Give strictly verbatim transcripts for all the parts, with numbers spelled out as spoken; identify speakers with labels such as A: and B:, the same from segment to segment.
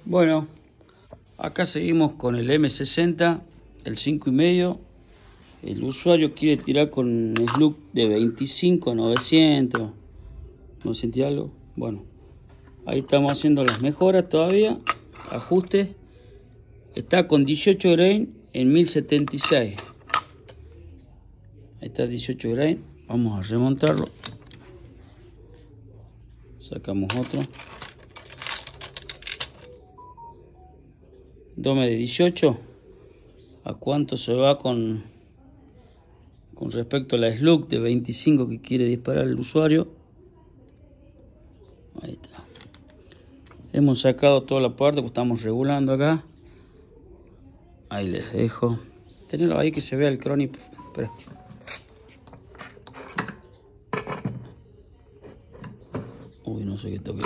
A: Bueno, acá seguimos con el eme sesenta, el cinco y medio. El usuario quiere tirar con el slug de veinticinco a novecientos, novecientos y algo. Bueno, ahí estamos haciendo las mejoras todavía, ajustes. Está con dieciocho grain en mil setenta y seis. Ahí está dieciocho grain. Vamos a remontarlo. Sacamos otro. Dome de dieciocho. ¿A cuánto se va con, con respecto a la slug de veinticinco que quiere disparar el usuario? Ahí está. Hemos sacado toda la parte que estamos regulando acá. Ahí les dejo. Tenelo ahí que se vea el crony. Espera. Uy, no sé qué toque.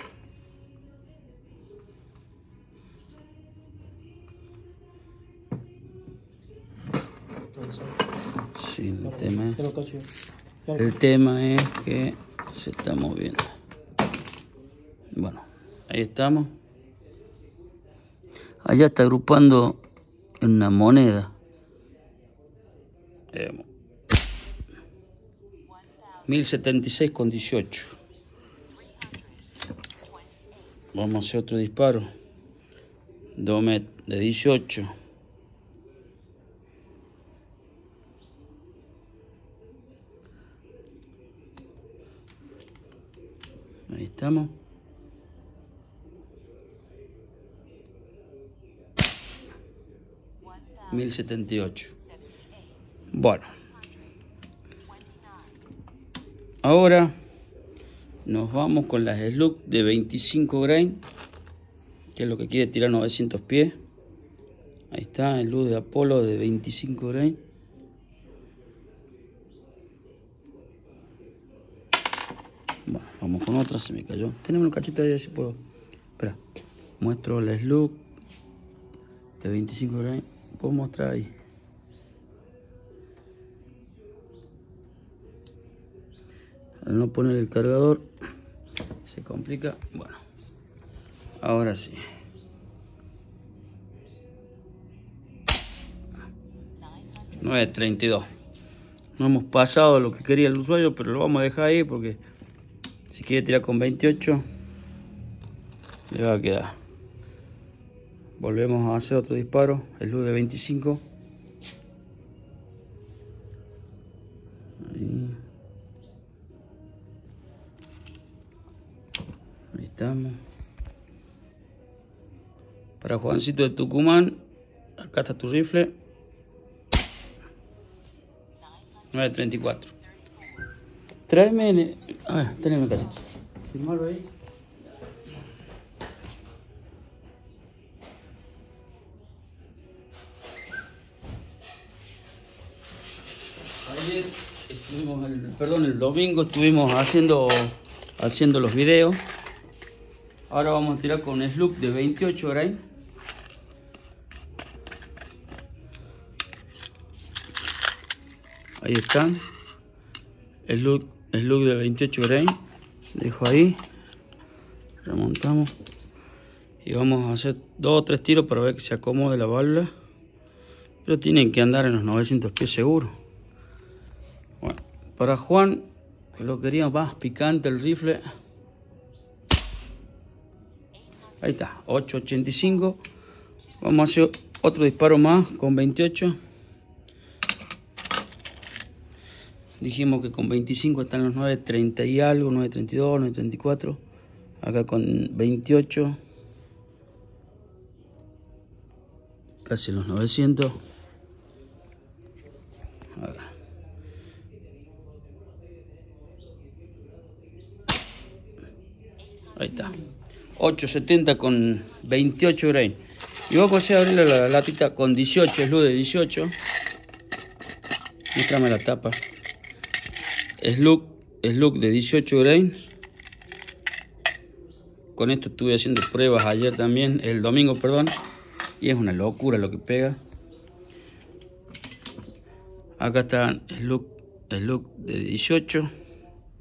A: Sí, el tema, el tema es que se está moviendo. Bueno, ahí estamos. Allá está agrupando en una moneda. Eh, mil setenta y seis con dieciocho. Vamos a hacer otro disparo. Dome de dieciocho. Ahí estamos. mil setenta y ocho. Bueno. Ahora nos vamos con las slug de veinticinco grain, que es lo que quiere tirar novecientos pies. Ahí está el slug de Apolo de veinticinco grain. Bueno, vamos con otra, se me cayó. Tenemos un cachito ahí, si puedo. Espera, muestro la slug de veinticinco grain. Puedo mostrar ahí. Al no poner el cargador se complica. Bueno, ahora sí. nueve treinta y dos. No hemos pasado lo que quería el usuario, pero lo vamos a dejar ahí porque si quiere tirar con veintiocho le va a quedar. Volvemos a hacer otro disparo, el slug de veinticinco. Ahí. Ahí estamos. Para Juancito de Tucumán, acá está tu rifle. nueve treinta y cuatro. Tráeme el... Ah, teneme el cachito. Firmalo ahí. Ayer estuvimos, el, perdón, el domingo estuvimos haciendo, haciendo los videos. Ahora vamos a tirar con slug de veintiocho grain. Ahí están. Slug, slug de veintiocho grain. Dejo ahí. Remontamos. Y vamos a hacer dos o tres tiros para ver que se acomode la válvula. Pero tienen que andar en los novecientos pies seguro. Bueno, para Juan, que lo quería más picante el rifle. Ahí está, ocho ochenta y cinco. Vamos a hacer otro disparo más con veintiocho. Dijimos que con veinticinco están los nueve treinta y algo, nueve treinta y dos, nueve treinta y cuatro. Acá con veintiocho. Casi los novecientos. Ahora. Ahí está. ocho setenta con veintiocho grain. Y vamos a hacer abrirle la latita con dieciocho, slug de dieciocho. Muéstrame la tapa. Slug, slug de dieciocho grain. Con esto estuve haciendo pruebas ayer también, el domingo, perdón. Y es una locura lo que pega. Acá está slug, slug de dieciocho.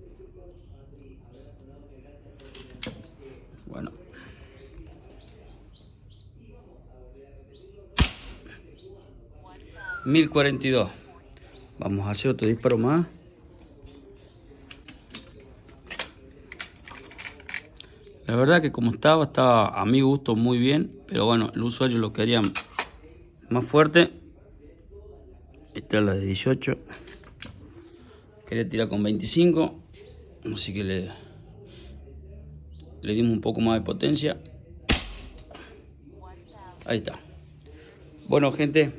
A: Bueno. mil cuarenta y dos. Vamos a hacer otro disparo más. La verdad que como estaba, estaba a mi gusto muy bien. Pero bueno, el usuario lo quería más fuerte. Esta es la de dieciocho. Quería tirar con veinticinco. Así que le, le dimos un poco más de potencia. Ahí está. Bueno, gente.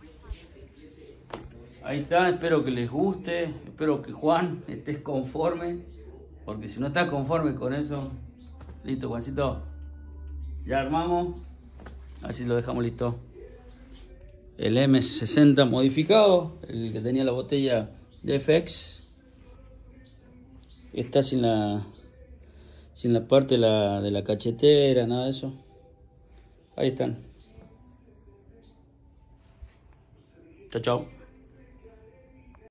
A: Ahí está. Espero que les guste. Espero que Juan estés conforme. Porque si no estás conforme con eso... Listo, Juancito. Ya armamos. Así lo dejamos listo. El M sesenta modificado. El que tenía la botella de F X. Está sin la... Sin la parte de la, de la cachetera, nada de eso. Ahí están. Chao, chao.